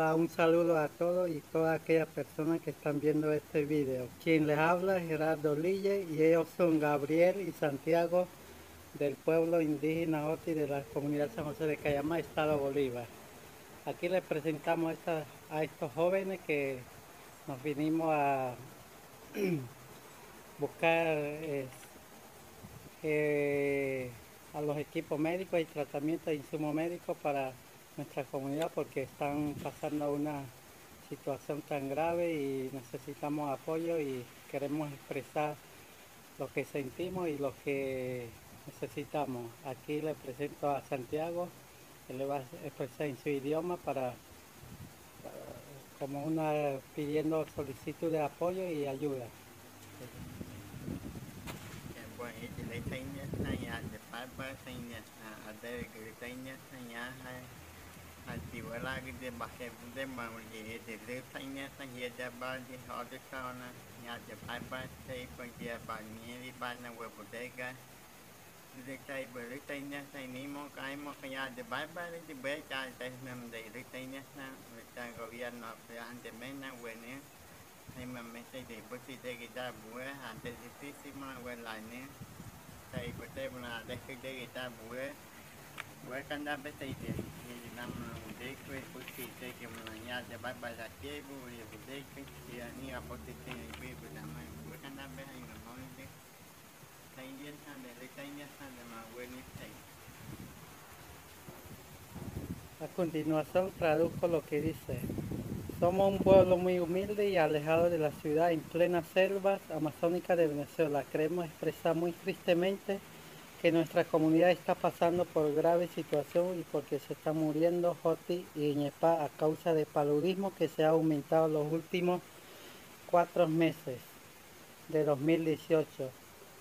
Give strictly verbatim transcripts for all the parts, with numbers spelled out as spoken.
Ah, un saludo a todos y todas aquellas personas que están viendo este video. Quien les habla es Gerardo Lille y ellos son Gabriel y Santiago del pueblo indígena Oti de la comunidad San José de Cayamá, Estado Bolívar. Aquí les presentamos esta, a estos jóvenes que nos vinimos a buscar eh, eh, a los equipos médicos y tratamientos de insumos médicos para nuestra comunidad porque están pasando una situación tan grave y necesitamos apoyo y queremos expresar lo que sentimos y lo que necesitamos. Aquí le presento a Santiago, que le va a expresar en su idioma para como una pidiendo solicitud de apoyo y ayuda. Bueno, y lấy tay nhất là nhà để phải phải tay nhất ở đây cái tay nhất là nhà hay hay chỉ vừa là cái để bắt cái để mà mình gì để lấy tay nhất là hiện tại ba thì họ được sao nè nhà để phải phải tay còn kia bạn nghe đi bạn nào vừa bữa đây cái lấy tay vừa lấy tay nhất tay ní một cái một cái nhà để phải phải lấy bé trai tay mình để lấy tay nhất nè người ta gọi viên nó để ăn để mấy năm vừa nữa hay mà mấy tay để bữa thì đây cái ta bữa ăn để tí xí mà vừa lại nữa tay của tay là đây cái đây người ta bữa bữa căn đa bé tay thì thì năm để quay bữa thì tay cái mà nhà để bắt bài là chế bữa bữa đây cái thì như là bữa thì tay bữa bữa năm bữa căn đa bé hay là nói đấy tay yên ha để lấy tay nhá ha để mà quên đi tay. A continuación traduzco lo que dice. Somos un pueblo muy humilde y alejado de la ciudad en plenas selvas amazónicas de Venezuela. Queremos expresar muy tristemente que nuestra comunidad está pasando por grave situación y porque se están muriendo Joti y Ñepa a causa del paludismo que se ha aumentado en los últimos cuatro meses de dos mil dieciocho.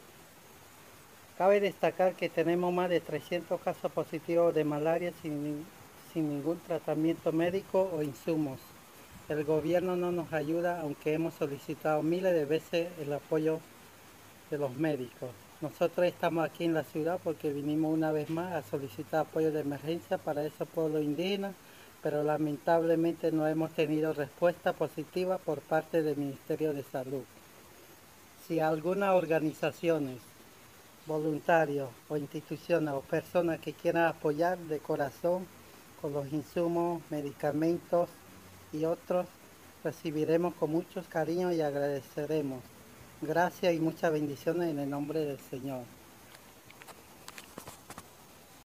Cabe destacar que tenemos más de trescientos casos positivos de malaria sin, sin ningún tratamiento médico o insumos. El gobierno no nos ayuda, aunque hemos solicitado miles de veces el apoyo de los médicos. Nosotros estamos aquí en la ciudad porque vinimos una vez más a solicitar apoyo de emergencia para esos pueblos indígenas, pero lamentablemente no hemos tenido respuesta positiva por parte del Ministerio de Salud. Si algunas organizaciones, voluntarios o instituciones o personas que quieran apoyar de corazón con los insumos, medicamentos y otros, recibiremos con mucho cariño y agradeceremos. Gracias y muchas bendiciones en el nombre del Señor.